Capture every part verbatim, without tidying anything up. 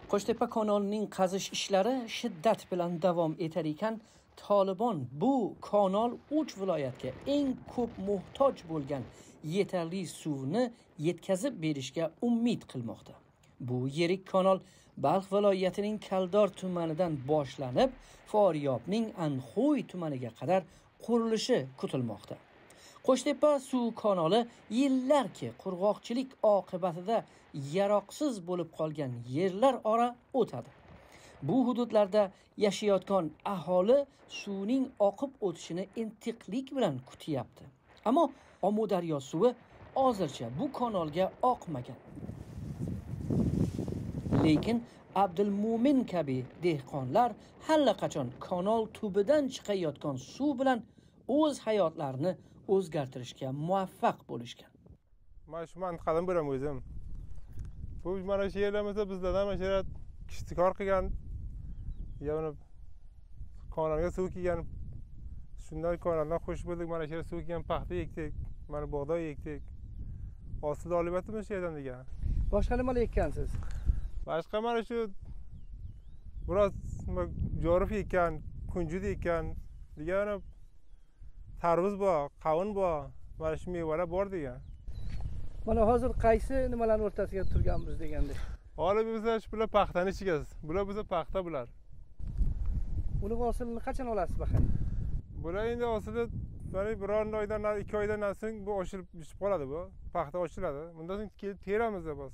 Qo'shtepa kanalining qazish ishlari shiddat bilan davom etar ekan, Tolibon bu kanal uch viloyatga eng ko'p muhtoj bo'lgan yetarli suvni yetkazib berishga umid qilmoqda. Bu yirik kanal Balx viloyatining Kaldor tumanidan boshlanib, Faryobning Anxo'y tumaniga qadar qurilishi kutilmoqda. Qo'shtepa suv kanali yillarki qurg'oqchilik oqibatida yaroqsiz bo'lib qolgan yerlar ora o'tadi. Bu hududlarda yashayotgan aholi suvning oqib o'tishini intiqlik bilan kutyapti. Ammo Omudaryo suvi hozircha bu kanalga oqmagan. Lekin Abdulmo'min kabi dehqonlar allaqachon kanal tubidan chiqayotgan suv bilan o'z hayotlarini o'zgartirishga muvaffaq bo'lishgan. Men shu mantaqadan bo'ram o'zim. Bu mana shu yerlarmizda bizlardan mana shu yer kishtikor qilgan, yana kanalga suv kelgan, shundan kanaldan xush bo'ldik, mana shu yer suv kelgan paxta ekdik, mana bug'doy ekdik. Hosil olyapmiz shu yerdan degan. Boshqa nima ekkansiz? Boshqa mana shu biroz jorif ekan, kunjut ekan, degan tarvuz bor, qavun bor, mana shu mevalar bor degan. Mana hozir qaysi nimalarning o'rtasiga turganmiz deganda. Hozir biz shu bilan paxtani ichigamiz. Bular biza paxta bular. Uni hosilini qachon olasiz baxay? Bular endi hosili mana bir oydan, ikki oydan so'ng bu oshirib pishib qoladi bu. Paxta ochiladi. Bundan so'ng kelib teramiz bas.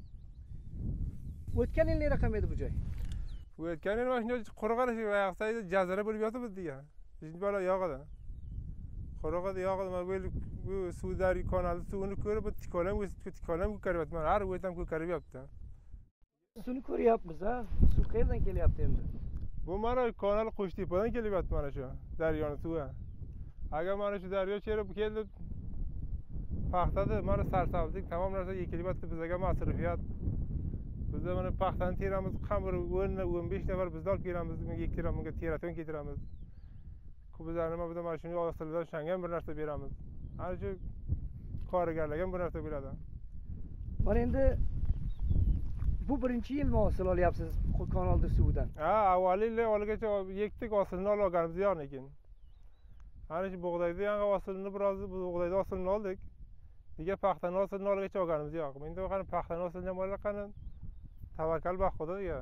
O'tgan yil raqam edi bu joy. O'tgan yil mana shunday qurg'alish va yaqsaydi jazira bo'lib yotibdi degan. Biz bola yog'adi. Qurg'ada yog'adi, mana bu bu suvdari kanali suvini ko'rib, tikolam o'sib tikolam ko'karyapti. Mana har o'tam ko'karyapti. Suvni ko'ryapmiz, ha? Suv qayerdan kelyapti endi? Bu mana kanal Qo'shtepadan kelyapti mana shu daryoning suvi. Agar mana shu daryo cherib keldi, paxtada mana sarsavdik, tamom narsa ekilyapti, bizga masrufiyat. Biz mana paxtani teramiz, qamir o'n besh nafar biz olib kelamiz, ektiramiz, teraton ketiramiz. Bizlarni mana bu mashina ostidan shangan bir narsa beramiz. Ana shu korigarlarga bir narsa beradi. Mana endi bu birinchi yil hosil olyapsiz kanalda suvdan. Ha, avvaliga olgacha yektik, hosilni olganimiz yo'q ekan. Ana shu bug'doyda yangi hosilni biroz bug'doyda hosilni oldik. Nega paxtani hosilni olgacha olganimiz yo'q. Endi qani paxtani hosilni ham olaqani tavakkal ba Xudoga.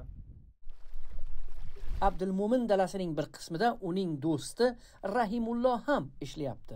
Abdulmo'min dalasining bir qismida uning do'sti Rahimulloh ham ishlayapti.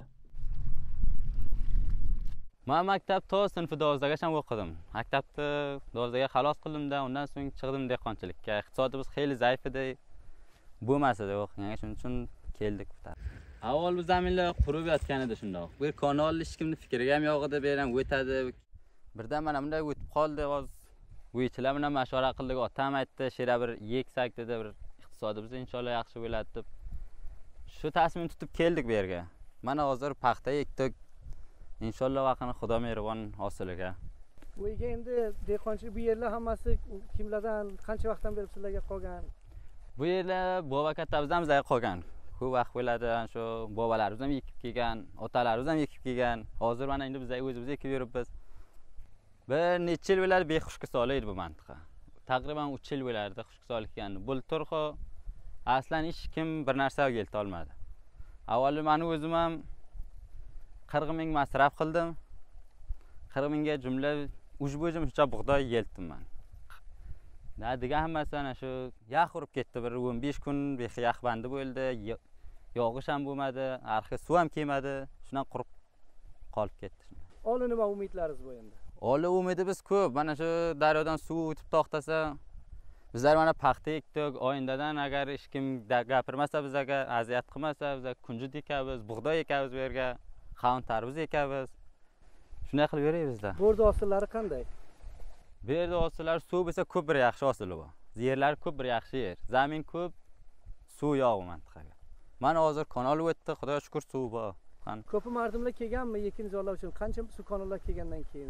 Men maktabda sinf dozagacha o'qidim. Maktabda dozaga xalos qildim-da, undan so'ng chiqdim dehqonchilikka. Iqtisodimiz xeyli zaif edi. Bo'lmas edi o'qigan, shuning uchun keldik bu taraf. Avval bu zaminlar qurib yotgan edi shundoq. Bu kanal hech kimning fikriga ham yo'q edi, beram o'tadi. Birdan mana bunday o'tib qoldi, hozir bo'yichilar bilan mashvara qildik, otam aytdi, shera bir yeksak dedi, bir iqtisodimiz inshaalloh yaxshi bo'ladi deb. Shu tasmin tutib keldik bu yerga. Mana hozir paxta ekdik. Inshaalloh vaqtini Xudo mehribon hosiliga. Bu yerga endi dehqonchilik bu yerlar hammasi kimlardan, qancha vaqtdan beri sizlarga qolgan? Bu yerlar bobo katabizdan bizga qolgan. Ko'p vaqt bo'ladi, shu bobolarimiz ham ekib kelgan, otalarimiz ham ekib kelgan. Hozir mana endi biz o'zimiz ekib yuribmiz. Bir necha yil bo'ladi bexushga solaydi bu mantiqa. Taqriban uch yil bo'lardi xushga solgan. Bulturxo aslan hech kim bir narsa kelta olmadi. Avval men o'zim ham qirq ming masraf qildim. qirq mingga jumla uch bo'jim shuncha bug'doy yeltdim men. Da degan hammasi ana shu yaq urib ketdi. Bir o'n besh kun bexiyoq bandi bo'ldi. Yog'ish ham bo'lmadi, arxi suv ham kelmadi. Shundan qurib qolib ketdi. Oli nima umidlaringiz bu endi? Oli umidimiz ko'p. Mana shu daryodan suv o'tib to'xtasa, bizlar mana paxta ekdik. Oyindadan agar hech kim gapirmasa, bizga aziyat qilmasa, biz kunjut ekamiz, bug'doy ekamiz bu yerga, qavun tarvuz ekamiz. Shunday qilib yuraymiz-da. Bu yerda hosillari qanday? Bu yerda hosillari suv bo'lsa ko'p bir yaxshi hosili bor. Yerlar ko'p bir yaxshi yer. Zamin ko'p, suv yo'q bu mantaqaga. Mana hozir kanal o'tdi, Xudoga shukr suv bor. Ko'p mardimlar kelganmi ekin zo'rlash uchun? Qancha suv kanallar kelgandan keyin?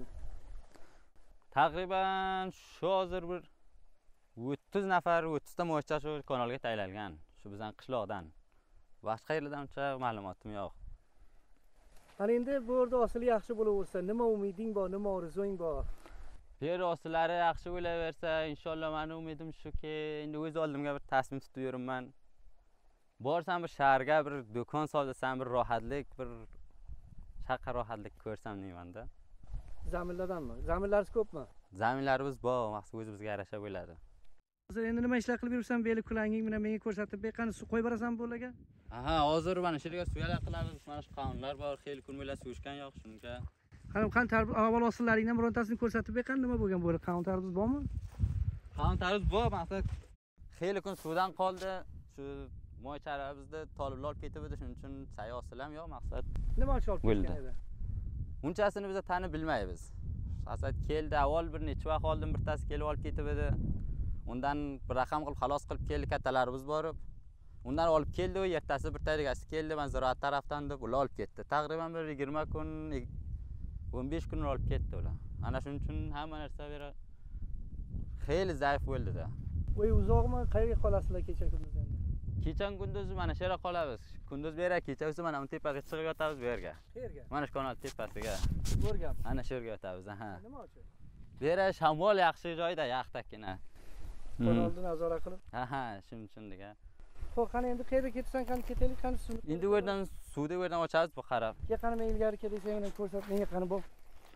Taqriban shu hozir bir o'ttiz nafar, o'ttiz ta mo'ycha shu kanalga tayinlangan. Shu bizning qishloqdan. Boshqa yerlardan uncha ma'lumotim yo'q. Ana endi bu yerda hosil yaxshi bo'laversa, nima umiding bor, nima orzung bor? yer ostilari yaxshi bo'laversa, inshaalloh meni umidim shuki, endi o'z oldimga bir tasmin tutib yuribman. Borsam bir shaharga bir do'kon solsam, bir rohatlik, bir shaqqa rohatlik ko'rsam deyman-da. Zaminlardanmi? Zaminlarsiz ko'pmi? Zaminlarimiz bor, maqsad o'zimizga yarasha bo'ladi. Hozir endi nima ishlar qilib yuribsan? Beli kulanging bilan menga ko'rsatib, beqani suv qo'yib berasan bo'laga? Aha, hozir mana shu yerga suyalar qilamiz. Mana shu qonunlar bor, xeyli kun bo'la suvishgan yo'q shunga. Qani qani tarbiya avval ostillaringdan birontasini ko'rsatib beqani nima bo'lgan bo'la? Qonun tarbiz bormi? Qonun tarbiz bor, maqsad xeyli kun suvdan qoldi. Shu moychalarimizni toliblar olib ketib edi, shuning uchun say ostilam yo'q maqsad. Nima uchun olib ketgan edi? Unchasini biz tanib bilmaymiz. Asad keldi, avval bir necha vaqt oldin birtasi kelib olib ketib edi. Undan bir raqam qilib xalos qilib keldi, kattalarimiz borib. Undan olib keldi, u ertasi bir tarigasi keldi, men ziroat tarafdan deb ular olib ketdi. Taqriban bir yigirma kun, o'n besh kun olib ketdi ular. Ana shuning uchun hamma narsa bera xeyli zaif bo'ldi-da. Voy uzoqmi? Qayerga qolasizlar kecha kunduz endi? Kecha kunduz mana shu yerga qolamiz. Kunduz bera, kecha esa mana bu tepaga chiqib yotamiz bu yerga. Qayerga? Mana shu kanal tepasiga. O'rganmi? Ana shu yerga yotamiz, ha. Nima uchun? Bu yer shamol yaxshi joyda, yaxtakina. Kanalni nazorat qilib. Ha ha, shuning uchun degan. Xo'p, qani endi qayerga ketsan, qani ketaylik, qani suv. Endi bu yerdan suvni bu yerdan ochamiz bu qarab. Ke qani men ilgari kelisang, menga ko'rsat, menga qani bu.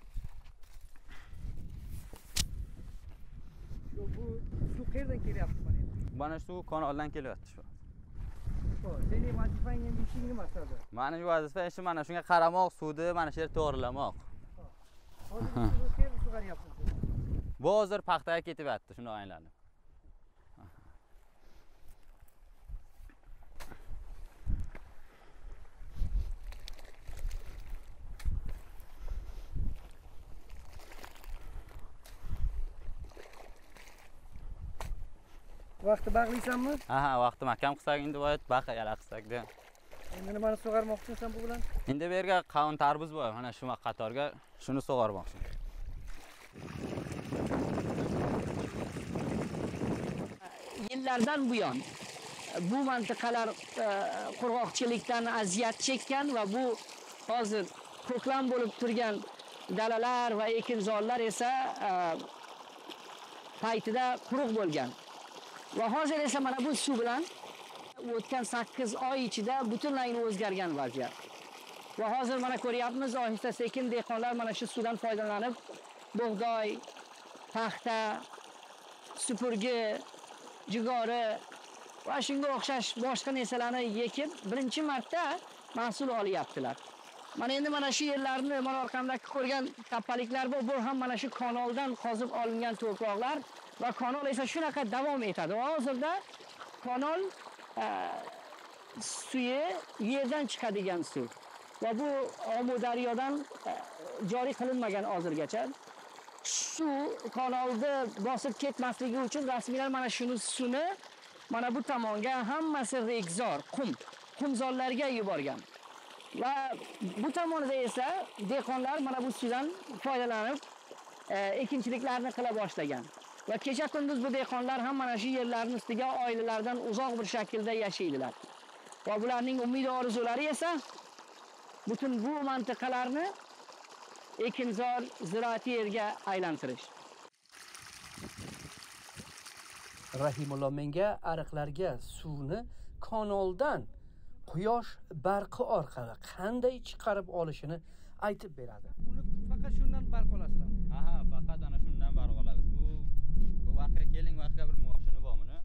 Shu bu suv qayerdan kelyapti mana endi? Mana shu kanaldan kelyapti shu. Xo'p, sening vazifang endi ishing nima aslida? Mani vazifa ishim mana shunga qaramoq, suvni mana shu yerga to'g'rilamoq. Hozir siz qayerga sug'oryapsiz? Bu hozir paxtaga ketyapti, shuni aylanib. Vaqti bag'laysanmi? Aha, vaqti mahkam qilsak endi voyat baqa yala qilsak-da. Endi nimani sug'armoqchisan bu bilan? Endi bu yerga qavun tarvuz bor, mana shu qatorga shuni sug'armoqchi. Yillardan buyon bu mintaqalar qurg'oqchilikdan aziyat chekkan va bu hozir ko'klam bo'lib turgan dalalar va ekinzorlar esa paytida quruq bo'lgan. Va hozir esa mana bu suv bilan o'tgan sakkiz oy ichida butunlay o'zgargan vaziyat. Va hozir mana ko'ryapmiz, ohista sekin dehqonlar mana shu suvdan foydalanib bug'doy, paxta, supurgi, jigori va shunga o'xshash boshqa narsalarni ekib birinchi marta mahsul olyaptilar. Mana endi mana shu yerlarni, mana orqamdagi ko'rgan tappaliklar bu, bu ham mana shu kanaldan qozib olingan to'proqlar va kanal esa shunaqa davom etadi. Hozirda kanal suvi yerdan chiqadigan suv. Va bu Omudaryodan joriy qilinmagan hozirgacha. Shu kanalni bosib ketmasligi uchun rasmiylar mana shuni suvni mana bu tomonga hammasi regzor, qum, qumzorlarga yuborgan. Va bu tomonda esa dehqonlar mana bu suvdan foydalanib ekinchiliklarni qila boshlagan. Va kecha kunduz bu dehqonlar ham mana shu yerlarning ustiga oilalardan uzoq bir shaklda yashaydilar. Va bularning umid orzulari esa butun bu mintaqalarni ekinzor ziroati yerga aylantirish. Rahimulloh menga ariqlarga suvni kanaldan quyosh barqi orqali qanday chiqarib olishini aytib beradi. Uni faqat shundan barq olasizlar. Aha, faqat ana shundan barq olamiz. Bu bu vaqtga keling, vaqtga bir moshini bor buni.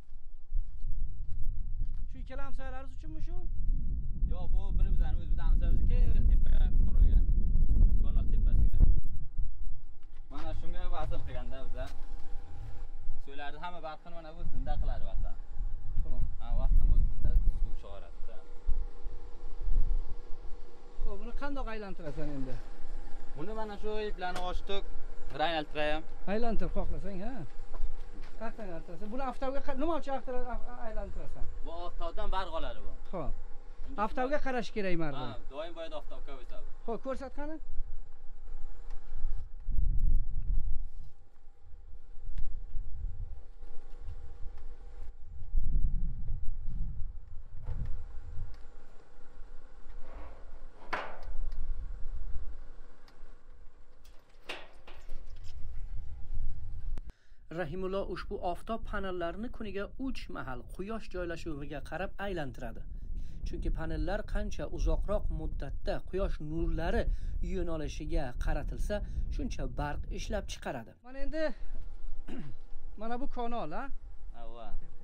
Shu ikkala hamsoyalaringiz uchunmi shu? Yo'q, bu bir bizdan o'z bizdan hamsoyamizniki tepaga qurilgan. Kanal tepasiga. Mana shunga vasl qilganda bizda suvlarni hamma barqini mana bu zinda qiladi vaqtda. Xo'p. Ha, vaqtda bu zinda suv chiqaradi. Xo'p, buni qandoq aylantirasan endi? Buni mana shu iplarni ochdik, aylantirayam. Aylantir xohlasang, ha? Qaqdan aylantirasan. Buni avtoga nima uchun aylantirasan? Bu oftobdan barq oladi bu. Xo'p. Avtoga qarash kerak marda. Ha, doim boyda oftobga o'tadi. Xo'p, ko'rsat qani? Rahimullo ushbu oftob panellarini kuniga uch mahal quyosh joylashuviga qarab aylantiradi. Chunki panellar qancha uzoqroq muddatda quyosh nurlari yo'nalishiga qaratilsa, shuncha barq ishlab chiqaradi. Mana endi mana bu kanal, ha? Avva.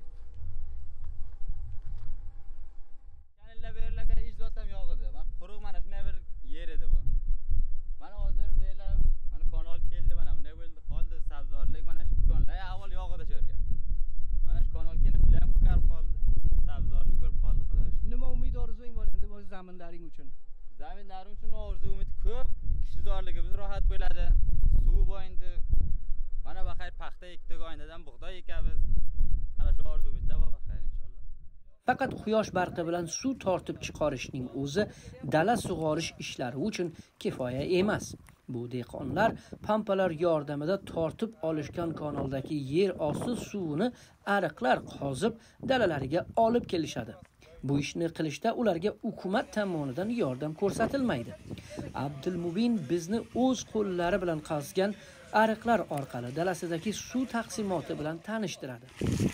Kanallar berilgan ijod ham yo'q edi. Mana quruq mana shunday bir yer edi bu. Mana hozir belar mana kanal keldi, mana bunday bo'ldi, qoldi sabzorlik, mana shu do'konlar avval yo'q edi shu yerga. Mana shu kanal kelib ham ko'karib qoldi. Sabzorlik bo'lib qoldi, xudoy. Nima umid orzung bor endi bu zaminlaring uchun? Zaminlarim uchun orzu umid ko'p. Kishizorligimiz rohat bo'ladi. Suv bor endi. Mana baxayr paxta ekdik, oynadan bug'doy ekamiz. Ana shu orzu umidlar bor baxayr inshaalloh. Faqat quyosh barqi bilan suv tortib chiqarishning o'zi dala sug'orish ishlari uchun kifoya emas. Bu dehqonlar pampalar yordamida tortib olishgan kanaldagi yer osti suvini ariqlar qozib dalalariga olib kelishadi. Bu ishni qilishda ularga hukumat tomonidan yordam ko'rsatilmaydi. Abdulmubin bizni o'z qo'llari bilan qazgan ariqlar orqali dalasidagi suv taqsimoti bilan tanishtiradi.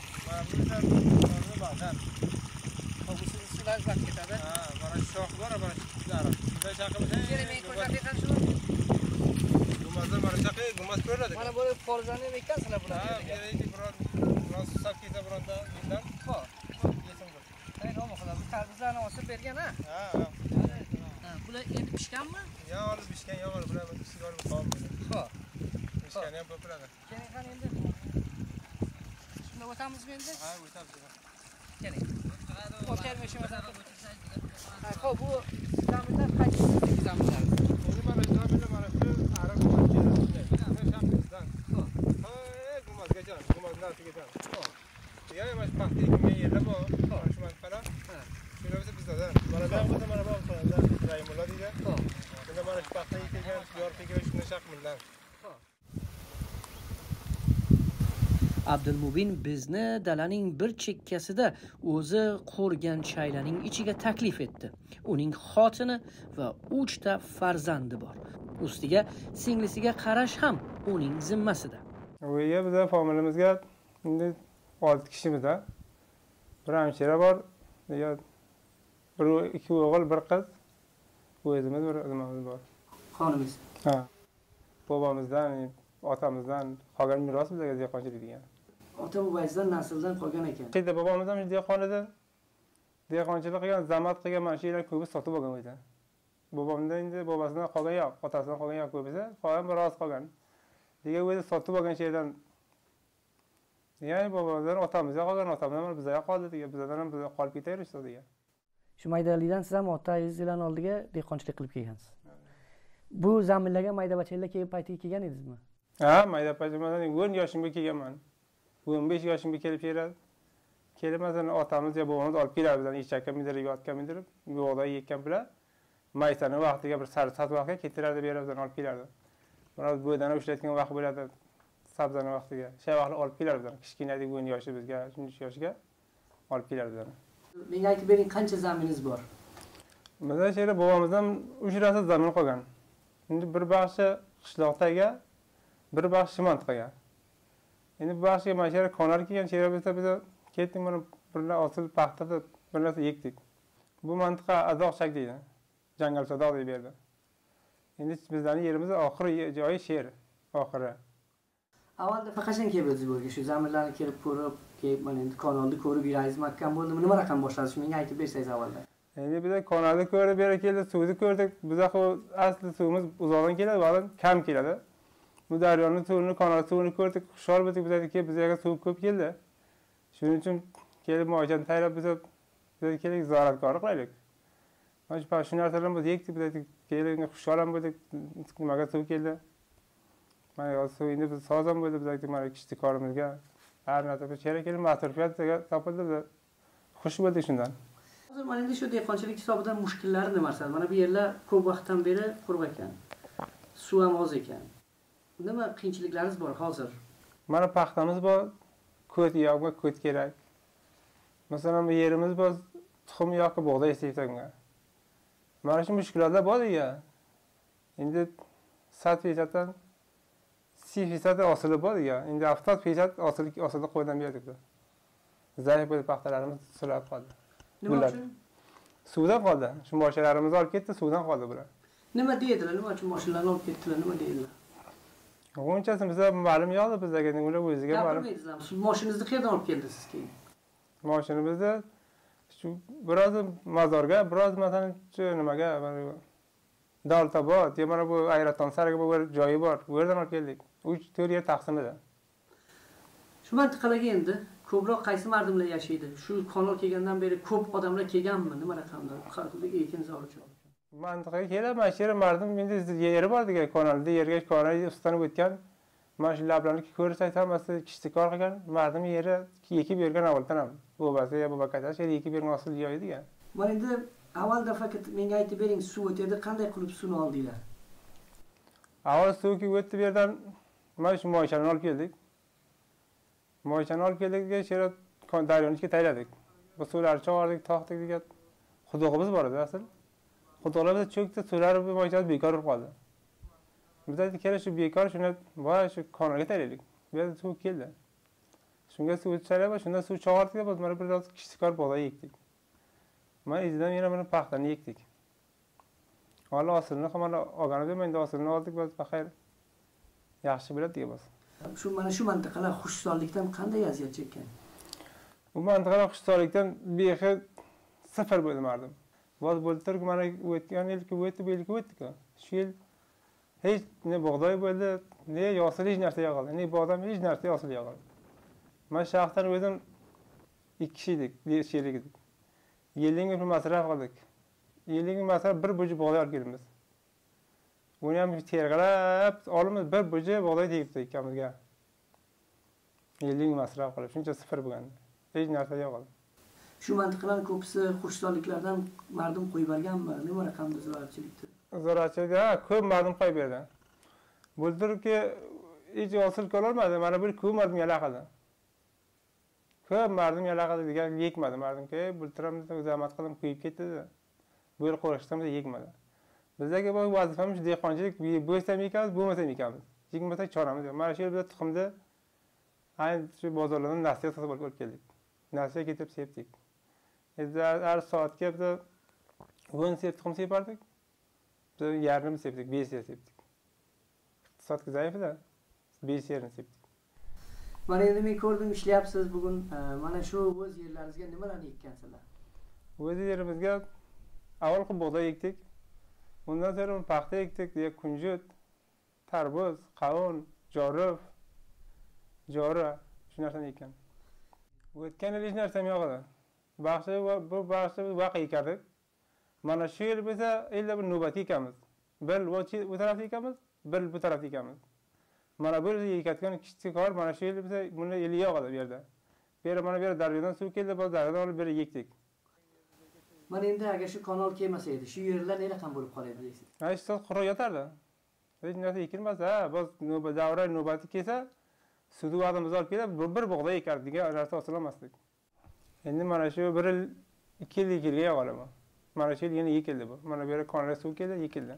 Sular bak ketadi. Ha, mana shox bor, mana shu ariq. Shunday chaqimda. Kerak ko'rsatilgan shu. Gumazlar mana chaqi, gumaz ko'radi. Mana bu forzani ekansizlar bular. Ha, kerak biron biron susab ketsa bironda mendan. Xo'p. Hey, nima qilamiz? Qarzdlarni osib bergan, ha? Ha, Ha, bular endi pishganmi? ya olib pishgan, ya olib bular ichib olib qoldi. Xo'p. Pishgan ham ko'piladi. Keling qani endi. Shunda o'tamizmi endi? Ha, o'tamiz. Keling. O'taymi shu yerda? Ha, xo'p, bu zaminlar qaysi zaminlar? Endi mana shu zaminlar mana shu ariq bo'lib keladi. Mana shamizdan. Xo'p. Ha, gumazgacha, gumaz narsigacha. Xo'p. Ya mana shu paxta ekilgan yerlar bor. Mana shu manfalar. Ha. Shular biz bizda. Mana bu yerda mana bu qiladi. Rahimullo deydi. Xo'p. Bunda mana shu paxta ekilgan, yor ekilgan shunday shaqminlar. Abdulmubin bizni dalaning bir chekkasida o'zi qo'rgan chaylaning ichiga taklif etdi. Uning xotini va uchta farzandi bor. Ustiga singlisiga qarash ham uning zimmasida. Bu yerga bizning familiyamizga endi olti kishimizda. Bir hamshira bor, ya bir ikki o'g'il, bir qiz. O'zimiz bir nimamiz bor. Xonimiz. Ha. Bobomizdan, otamizdan qolgan meros bizga dehqonchilik degan. Ota boboyingizdan nasldan qolgan ekan. Şeyda bobomiz ham dehqon edi. Dehqonchilik qilgan, zamat qilgan mashinalar ko'pi sotib olgan edi. Bobomdan endi bobosidan qolgan yo'q, otasidan qolgan yo'q ko'pisi, qolgan biroz qolgan. Degan o'zi sotib olgan şeydan. Ya'ni bobomizdan otamizga qolgan, otamizdan bizga qoldi degan, bizdan ham bizga qolib ketaverishdi degan. Shu maydalikdan siz ham otangizlarning oldiga dehqonchilik qilib kelgansiz. Bu zaminlarga mayda bachanglar kelib paytiga kelgan edingizmi? Ha, mayda bachanglardan o'n yoshimga kelganman. o'n besh yoshimga kelib keladi. Kelib masalan otamiz yo bobomiz olib keladi bizdan eshakka mindirib yotgan mindirib, bug'doy yekkan bilan maysani vaqtiga bir sariq sat vaqtga ketiradi, berib bizdan olib keladi. Biroz bo'ydani ushlayotgan vaqt bo'ladi, sabzani vaqtiga. Shay vaqtda olib keladi bizdan. Kichkinadek o'n yoshi bizga, uch yoshga olib keladi bizdan. Menga aytib bering, qancha zaminingiz bor? Bizda she'ra bobomizdan uch rasa zamin qolgan. Endi bir baxshi qishloqdagi, bir baxshi Shimantqaga. Endi bu baxshiga mana she'ra konar kelgan she'ra bo'lsa biz ketdik mana birlar osil paxtada bir narsa ekdik. Bu mantiqa Azoqshak deydi. Jangal Sadoq deb berdi. Endi bizlarning yerimiz oxiri joyi she'r, oxiri. Avvalda faqatdan kelib o'tib bo'lgan shu zaminlarni kelib ko'rib, kelib mana endi kanalni ko'rib yurayizmi akam bo'ldimi? Nima raqam boshladi? Menga aytib bersangiz avvalda. Endi biz kanalni ko'rib bera keldi, suvni ko'rdik. Bizga asli suvimiz uzoqdan keladi, ba'zan kam keladi. Bu daryoning suvini, kanal suvini ko'rdik, xushol bo'ldik, bizga bizga suv ko'p keldi. Shuning uchun kelib mo'jani tayyorlab biz bizga kerak ziyoratkorlik qilaylik. Mana shu narsalarni biz yekdik, biz keling xushol ham bo'ldik, nimaga suv keldi. Mana yo suv endi biz sozam bo'ldi, bizga mana kichik korimizga har narsa kerak kelib masrufiyatga topildi, biz xush bo'ldik shundan. Hozir mana endi shu dehqonchilik hisobidan mushkullari nimalar? Mana bu yerlar ko'p vaqtdan beri qurib ekan. Suv ham oz ekan. Nima qiyinchiliklaringiz bor hozir? Mana paxtamiz bor, ko't yo'qmi, ko't kerak. Masalan, bu yerimiz bor, tuxum yo'qmi, bug'doy istayotganga. Mana shu mushkulotlar bor ya. Endi sat fiyatdan سی فیصد حاصل bor دیگه. endi هفتاد فیصد حاصل حاصل qo'ydan berdik. Zaif bo'lib paxtalarimiz sulab qoldi. Nima uchun? Suvdan qoldi. Shu mashinalarimizni olib ketdi, suvdan qoldi bular. Nima deydilar? Nima uchun mashinalarni olib ketdilar? Nima deydilar? Unchasi bizga ma'lum yo'qdi bizga, ular o'ziga ma'lum. Shu mashinangizni qayerdan olib keldingiz keyin? Mashinamizni shu biroz mozorga, biroz masalan shu nimaga, Daltabod, mana bu Ayraton sarga bu joyi bor. Bu yerdan olib keldik. uch to'rt yer taqsim edi. Shu mintaqalarga endi ko'proq qaysi mardimlar yashaydi? Shu kanal kelgandan beri ko'p odamlar kelganmi? Nima raqamda? Xalqdagi ekin zor uchun. Mintaqaga kelib, mana shu yer mardim endi yeri bor degan kanalda yerga kanal ustanib o'tgan. Mana shu lablarni ko'rsak hammasi kishtikor qilgan, mardim yeri ekib bergan avvaldan ham. Bu ba'zi ya bu bakatash yer ekib bergan asl joyi degan. Mana endi avvalda faqat menga aytib bering, suv o'tadi, qanday qilib suvni oldinglar? Avval suvga o'tib yerdan mana shu moychani olib keldik. Moychani olib keldik, shu daryoni ichiga tayladik. Bu suvlarni chog'ardik, to'xtadik degan xudog'imiz bor edi asl. Xudolarimiz cho'kdi, suvlar bu moychani bekor bo'lib qoldi. Biz aytdik, kerak shu bekor shuni voy shu kanalga taylaylik. Bu yerda suv keldi. Shunga suv chaylab, shunda suv chog'ardik, biz mana biroz kishtikor bog'da ekdik. Mana izidan yana mana paxtani ekdik. Hali hosilni ham mana olganimiz, endi hosilni oldik, biz baxayr yaxshi bo'ladi degan bo'lsa. Shu mana shu mintaqalar xushsonlikdan qanday aziyat chekkan? Bu mintaqalar xushsonlikdan bexi sıfır bo'ldi mardim. Voz bo'ldi, mana o'tgan yilki o'tdi, bu yilki o'tdi-ku. Shu yil hech ne bug'doy bo'ldi, ne yosil hech narsa yo'qoldi, ne bodam hech narsa yosil yo'qoldi. Men shaxsan o'zim ikki kishi edik, sherik edik. yellik ming masraf qildik. yellik ming masraf bir bo'ji bug'doy olib kelamiz. Buni ham terg'alab olimiz, bir bo'ji bug'doy tegibdi ikkamizga. yellik ming masraf qilib, shuncha sıfır bo'lgan. Hech narsa yo'qoldi. Shu mintaqalarning ko'pisi xushsonliklardan mardum qo'yib berganmi? Nima raqamda ziroatchilikda? Ziroatchilikda ko'p mardum qo'yib berdi. Bo'ldirki, hech hosil qilolmadi. Mana bir ko'p mardum yalaqadi. Ko'p mardum yalaqadi degan yekmadi mardumga. Bultiramda zahmat qilib qo'yib ketdi. Bu yil qo'rishtamda yekmadi. Bizdagi bu vazifamiz dehqonchilik, bo'lsam ekamiz, bo'lmasam ekamiz. Yekmasa choramiz yo'q. Mana shu yerda tuxumda ayni shu bozorlardan nasiya sotib olib keldik. Nasiya ketib sepdik. Endi har soatga biz o'n sep tuxum separdik. Biz yarım sepdik, besh yer sepdik. Iqtisodga zaifda besh yerni sepdik. Mana endi men ko'rdim ishlayapsiz bugun. Mana shu o'z yerlaringizga nimalarni ekkansizlar? O'z yerimizga avval bug'doy ekdik. Undan so'ng paxta ekdik, kunjut, tarvuz, qavun, jorif, jora, shu narsani ekkan. O'tgan yil hech narsa yo'q edi. Baxshi bu baxshi vaqt ekardik. Mana shu yil biza illa bir navbat ekamiz. Bir bu tarafda ekamiz, bir bu tarafda ekamiz. Mana bu yerda ekatgan kichik kor, mana shu yil biza buni eli yo'q edi bu yerda. Bu yerda mana bu yerda daryodan suv keldi, biz daryodan olib bir ekdik. Mana endi agar shu kanal kelmasa edi, shu yerlar nima raqam bo'lib qolardi deysiz? Ha, shu qurib yotardi. Hech narsa ekilmas, ha, biz navbat davra navbati kelsa, suvni vaqtimiz olib kelib, bir bug'doy ekardik degan narsa osilmasdik. Endi mana shu bir yil, ikki yil ekilgan yo'qoladi. Mana shu yil yana ekildi bu. Mana bu yerga kanalga suv keldi, ekildi.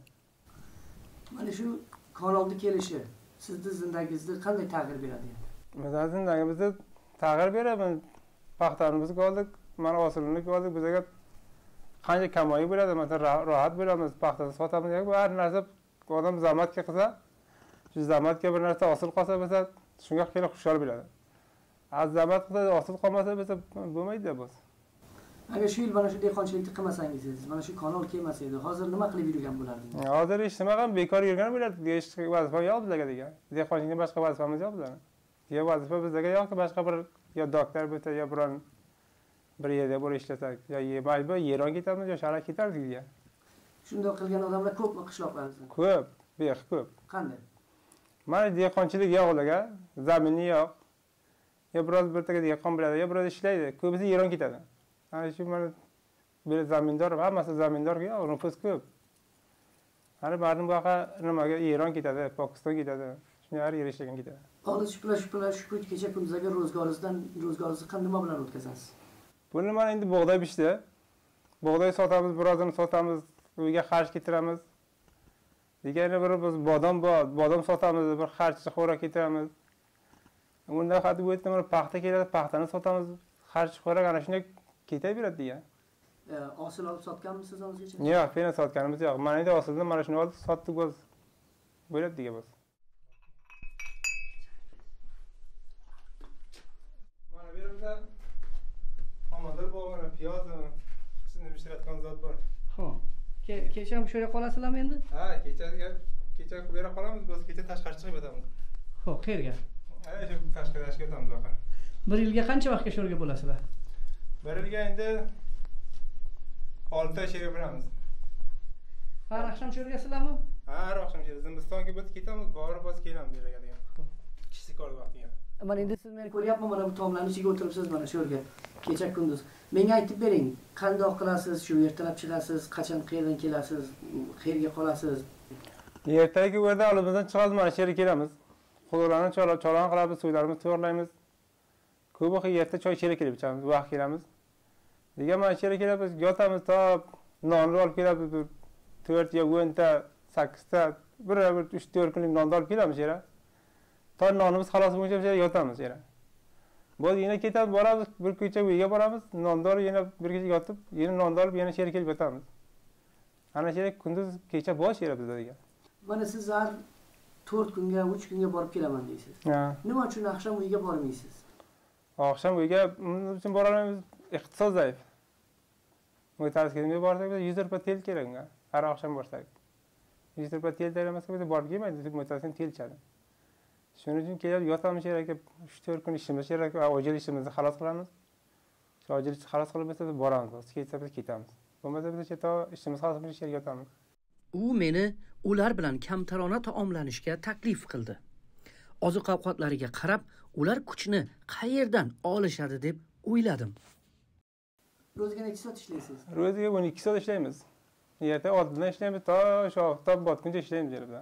Mana shu kanalning kelishi sizni zindagingizda qanday ta'sir beradi? Bizning zindagimizda ta'sir beradi. Paxtamizni oldik, mana hosilni oldik, bizga qancha kamoyi bo'ladi, masalan, rohat bo'lamiz, paxtani sotamiz, har narsa odam zahmatga qilsa, shu zahmatga bir narsa hosil qolsa, biz shunga kelib xushal bo'ladi. Az zahmat qilsa, hosil qolmasa, biz bo'lmaydi biz. Agar shu yil mana shu dehqonchilikni qilmasangiz, mana shu kanal kelmasa edi, hozir nima qilib yurgan bo'lardingiz? Hozir hech nima ham bekor yurgan bo'lardi. Hech vazifa yo'q bizga degan. Dehqonchilikdan boshqa vazifamiz yo'q bizlar. Ya vazifa bizga yo'q, boshqa bir yo doktor bo'lsa, yo biron bir yerda bo'lib ishlasak, yo majbur Eron ketamiz, yo shahar ketardik degan. Shunday qilgan odamlar ko'pmi qishloqlaringizda? Ko'p, bex ko'p. Qanday? Mana dehqonchilik yo'q ularga, zamini yo'q. Yo biroz bir taga dehqon biladi, yo biroz ishlaydi, ko'pisi Eron ketadi. Ana shu mana bir zamindor, hammasi zamindor, yo'q, nufus ko'p. Hali mardum buyoqqa nimaga Eron ketadi, Pokiston ketadi. Shunday har yer ishlagan ketadi. Hozir shu bilan shu bilan shu kun kecha kunduzagi ro'zgoringizdan ro'zgoringizni qanday nima bilan o'tkazasiz? Buni mana endi bug'doy pishdi. Bug'doy sotamiz, birozini sotamiz, uyga xarj keltiramiz. Degani bir biz bodom bor, bodom sotamiz, bir xarch xo'rak ketamiz. Unda xatib o'tdi, mana paxta keladi, paxtani sotamiz, xarch xo'rak ana shunday ketaveradi degan. Hosil olib sotganmisiz hozirgacha? Yo'q, fena sotganimiz yo'q. Mana endi hosilni mana shuni olib sotdik biz. Bo'ladi degan biz. Mana bu yerda xomodor bor, mana piyoz, sizni pishiradigan zot bor. Xo'p. Kecha ham shu yerga qolasizlarmi endi? Ha, kechaga kecha bu yerga qolamiz, biz kecha tashqari chiqib o'tamiz. Xo'p, qayerga? Ha, shu tashqariga chiqib o'tamiz oxir. Bir yilga qancha vaqtga shu yerga bo'lasizlar? Bir yilga endi olti oy shu yerga bo'lamiz. Har oqshom shu yergasizlarmi? Ha, har oqshom shu Zimistonga bo'lib ketamiz, borib bos kelamiz bu yerga degan. Kichik qoldi vaqtiga. Mana endi siz meni ko'ryapman, mana bu tomlarning ichiga o'tiribsiz mana shu yerga. Kecha kunduz. Menga aytib bering, qanday qilasiz, shu ertalab chiqasiz, qachon qayerdan kelasiz, qayerga qolasiz? Ertaga u yerda olimizdan chiqamiz, mana shu yerga kelamiz. Quduqlarni cholab, cholon qilamiz, suvlarimizni tayyorlaymiz. Ko'p yerda choy ichib kelib ichamiz, vaqt kelamiz. Degan mana shu yerga kelamiz, yotamiz, to nonni olib kelamiz, to'rt yo o'nta, sakkizta, bir uch to'rt kunlik nonni olib kelamiz yerga. To nonimiz xalos bo'lguncha yerga yotamiz yerga. Bo'z yana ketamiz, boramiz, bir kecha uyga boramiz, nonni olib yana bir kecha yotib, yana nonni olib yana yerga kelib yotamiz. Ana shu yerga kunduz kecha bosh yerga bizda degan. Mana siz har to'rt kunga, uch kunga borib kelaman deysiz. Ha. Nima uchun oqshom uyga bormaysiz? Oqshom uyga nima uchun bora olmaymiz? Iqtisod zaif. Mo'tazkimga borsak biz yuz rupiya tel kerak unga. Har oqshom borsak. yuz rupiya tel bermasa biz borib kelmaydi, mo'tazkim tel chadi. Shuning uchun kelib yotamiz yerga uch to'rt kun ishimiz kerak, ojil ishimizni xalos qilamiz. Shu ojil ishni xalos qilib bo'lsa biz boramiz, ketsa biz ketamiz. Bo'lmasa biz chetda ishimiz xalos bo'lsa yerga yotamiz. U meni ular bilan kamtarona taomlanishga taklif qildi. Oziq-ovqatlariga qarab, ular kuchni qayerdan olishadi deb o'yladim. Ro'ziga necha soat ishlaysiz? Ro'ziga o'n ikki soat ishlaymiz. Erta oltidan ishlaymiz, to shu oftob botguncha ishlaymiz yerda.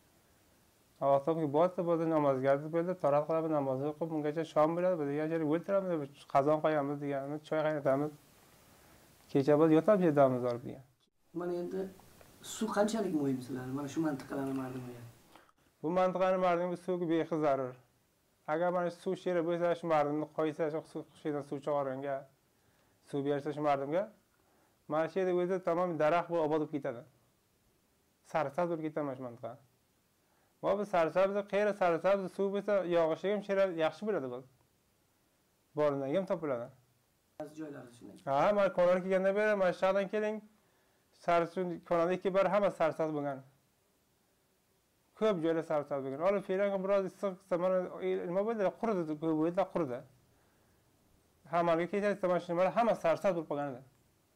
Oftobga botdi, bo'ldi namozga bo'ldi, tarat qilib namozni o'qib, bungacha shom bo'ladi, biz degan yerga o'tiramiz, qazon qo'yamiz deganimiz, choy qaynatamiz. Kecha biz yotamiz yedamiz olib degan. Mana endi suv qanchalik muhim sizlarga? Mana shu mintaqalarni ma'lumot. Bu mintaqani ma'lumot suvga behiz zarur. Agar mana suv sheri bo'lsa, shu mardimni qo'ysa, shu suv qishdan suv chiqarganga, suv bersa shu mardimga, mana shu yerda o'zi tamom daraxt bo'lib obod bo'lib ketadi. Sarsabz bo'lib ketadi mana shu mintaqa. Va bu sarsabz, qayerda sarsabz suv bo'lsa, yog'ishi ham shera yaxshi bo'ladi bu. Boridan ham topiladi. Ba'zi joylarda shunday. Ha, mana konal kelganda beri, mana shu yerdan keling. Sarsun konalda ikki bar hamma sarsabz bo'lgan. Ko'p joyda sarsabz bo'lgan. Olib fe'lan biroz issiq, mana nima bo'ldi? Quridi, ko'p bo'ldi, quridi. Hammaga ketadi, mana shu hamma sarsabz bo'lib qolgan edi.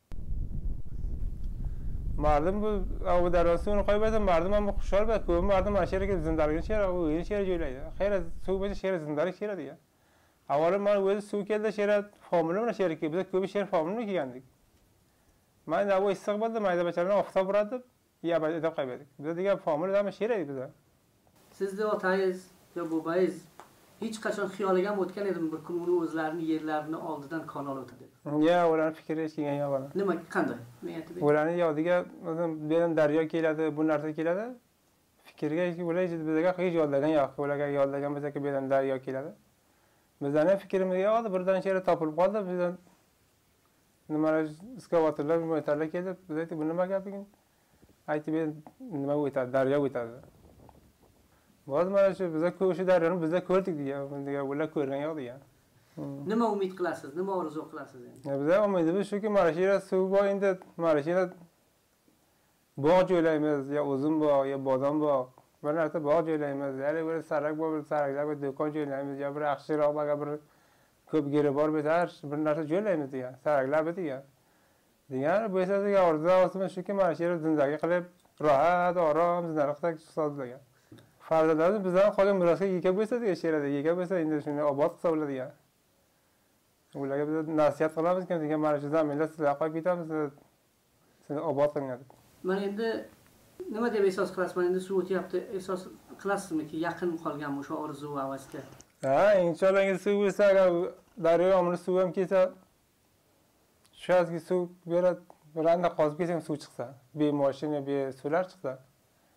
Mardim bu bu darvosini qo'yib bersa, mardim ham xushol bo'ladi. Ko'p mardim mana shu yerga zindalga shera, u yeni shera joylaydi. Xayr, suv bo'lsa shera zindalga shera degan. Avvalo mana o'zi suv keldi, shera formula mana sherga keldi. Biz ko'p shera formula kelgandik. Mana bu issiq bo'ldi, mayda bachalarni oftob uradi, yaba deb qo'ydik. Biz degan formula ham shera edi bizda. Sizni otangiz yo bobangiz hech qachon xiyoliga ham o'tgan edimi bir kun uni o'zlarini yerlarini oldidan kanal o'tadi? Ya, ularni fikri hech kelgan yo'q mana. Nima, qanday? Men aytib bering. Ularning yodiga o'zim berim daryo keladi, bu narsa keladi. Fikrga ular bizga hech yodlagan yo'q. Ularga yodlagan bo'lsa, berim daryo keladi. Bizning ham fikrimizga yo'qdi, birdan shera topilib qoldi, bizdan nimalar iskavatorlar, motorlar keldi. Biz aytdik, bu nima gap ekan? Aytib ber, nima o'tadi, daryo o'tadi. Bo'z mana shu bizga ko'shi daryoni bizga ko'rdik degan, degan ular ko'rgan yo'q degan. Nima umid qilasiz? Nima orzu qilasiz endi? Bizga umidimiz shuki, mana shu yerda suv bor, endi mana shu yerda bog' joylaymiz, yo uzum bog', yo bodom bog', bir narsa bog' joylaymiz. Ya'ni bir sarak bor, bir saraklar bir do'kon joylaymiz, yo bir yaxshiroq baga bir ko'p geri bor bo'lsa, bir narsa joylaymiz degan. Saraklar degan. Degan bo'lsa, degan orzu osimiz shuki, mana shu yerda zindagi qilib, rohat, orom, zindaliqda sozlagan. Farzandlarimiz bizdan qolgan mirosga ega bo'lsa degan sherada, ega bo'lsa endi shuni obod qilsa bo'ladi degan. Ularga biz nasihat qilamiz ki, degan mana shu zaminlar sizlar qo'yib ketamiz, sizni obod qilinadi. Mana endi nima deb esos qilasiz? Mana endi suv o'tyapti, esos qilasizmi-ki yaqin qolganmi o'sha orzu avasga? Ha, inshaalloh endi suv bo'lsa, agar daryo omili suv ham kelsa, shu yerga suv beradi, randa qozib kelsa suv chiqsa, be mashina, be suvlar chiqsa.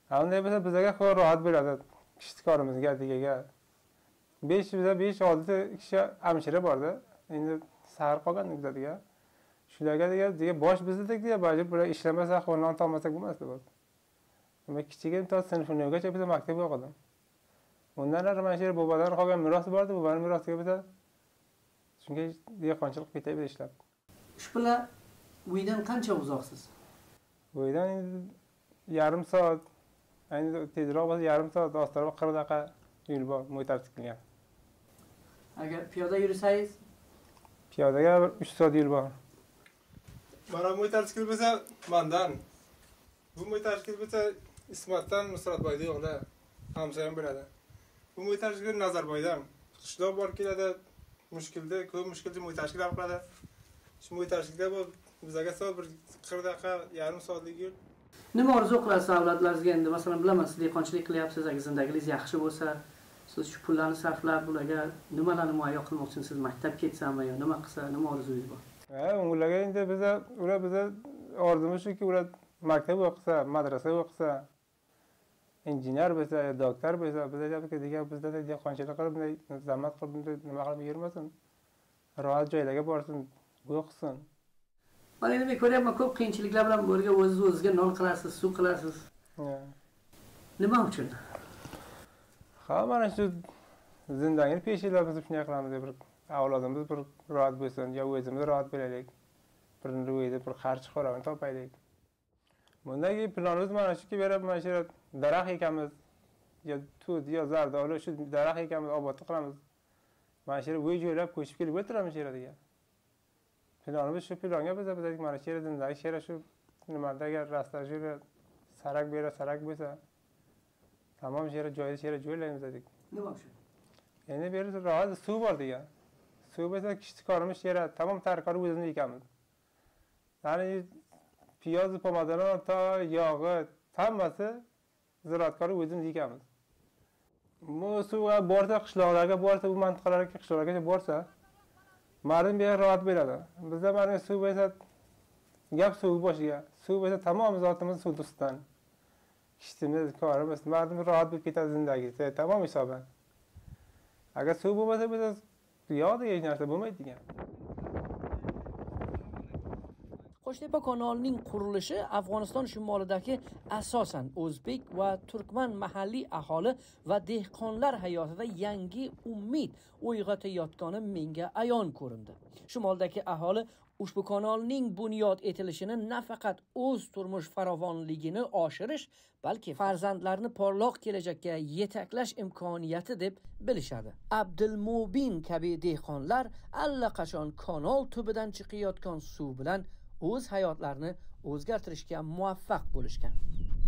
Unda bo'lsa bizga xo'p rohat bo'ladi. Ishtiqorimizga degaga. besh biza besh olti kishi hamshira borda. Endi sahar qolgan bizga. Shularga degan bosh bizdek deya majbur bular ishlamasa, qo'ldan tolmasak bo'lmasdi bu. Nima kichigim to sinfniygacha biza maktabga o'qidim. Undan ara mana shu bobodan qolgan meros bordi, boboning merosiga biza shunga dehqonchilik ketaydi ishlab. Ushbular uydan qancha uzoqsiz? Uydan yarim soat, endi tezroq bo'lsa yarim soat, ostroq qirq daqiqa yo'l bor, mo'tarsikilgan. Agar piyoda yursangiz, piyodaga uch soat yo'l bor. Mana mo'tarsikil bo'lsa mandan. Bu mo'tarsikil bo'lsa Ismatdan Nusratboyda yo'qda. Hamsa ham biladi. Bu mo'tarsikil Nazarboydan. Qishloq bor keladi, mushkilda, ko'p mushkilda mo'tarsiklar qiladi. Shu mo'tarsikda bu bizga soat bir qirq daqiqa, yarim soatlik yo'l. Nima orzu qilasiz avlodlaringizga endi? Masalan, bilaman, siz dehqonchilik qilyapsiz, agar zindagilingiz yaxshi bo'lsa, siz shu pullarni sarflab, bularga nimalarni muayyo qilmoqchisiz? Siz maktab ketsami yo nima qilsa, nima orzungiz bor? Ha, ularga endi biza, ular biza orzumuz shuki, ular maktab o'qisa, madrasa o'qisa, injener bo'lsa, doktor bo'lsa, biz aytamiz-ki, degan bizda dehqonchilik qilib, bunday zahmat qilib, nima qilib yurmasin. Rohat joylarga borsin, o'qisin. Mana endi men ko'ryapman, ko'p qiyinchiliklar bilan birga o'zingiz o'zingizga non qilasiz, suv qilasiz. Nima uchun? Ha, mana shu zindagi peshlarimizni shunday qilamiz deb bir avlodimiz bir rohat bo'lsin, yo o'zimiz rohat bo'laylik. Bir ro'yida bir xarch xo'ravini topaylik. Bundagi planimiz mana shuki, berib mana shu daraxt ekamiz, yo tut, yo zardoli, shu daraxt ekamiz, obod qilamiz. Mana shu bo'y joylab ko'chib kelib o'tiramiz shu yerga. Planimiz shu planga biz biz mana shu yerda shera shu nimadagi rastajga sarak bera sarak bo'lsa, tamom shera joyda shera joylaymiz dedik. Nima uchun? Endi bu yerda rohat suv bor degan. Suv bo'lsa ishtiqorimiz shera tamom tarkori o'zimiz ekamiz. Ya'ni piyoz, pomadoron, to yog'i, hammasi ziraatkorni o'zimiz ekamiz. Bu suvga borsa, qishloqlarga borsa, bu mintaqalarga, qishloqlarga borsa, ma'lum bir rohat bo'ladi. Bizda mana suv bo'lsa, gap suv boshiga. Suv bo'lsa tamom zotimiz suv ustidan. Ishtimiz, korimiz, ma'lum rohat bo'lib ketadi zindagi. Tamom hisoban. Agar suv bo'lmasa, biz yo'q degan narsa bo'lmaydi degan. Qo'shtepa kanalining qurilishi Afg'oniston shimolidagi asosan o'zbek va turkman mahalliy aholi va dehqonlar hayotida yangi umid uyg'otayotgani menga ayon ko'rindi. Shimoldagi aholi ushbu kanalning bunyod etilishini nafaqat o'z turmush farovonligini oshirish, balki farzandlarni porloq kelajakka yetaklash imkoniyati deb bilishadi. Abdulmubin kabi dehqonlar allaqachon kanal tubidan chiqayotgan suv bilan o'z hayotlarini o'zgartirishga muvaffaq bo'lishgan.